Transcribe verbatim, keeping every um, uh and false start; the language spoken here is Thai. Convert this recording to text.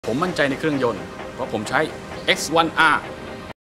ผมมั่นใจในเครื่องยนต์เพราะผมใช้ เอ็กซ์ วัน อาร์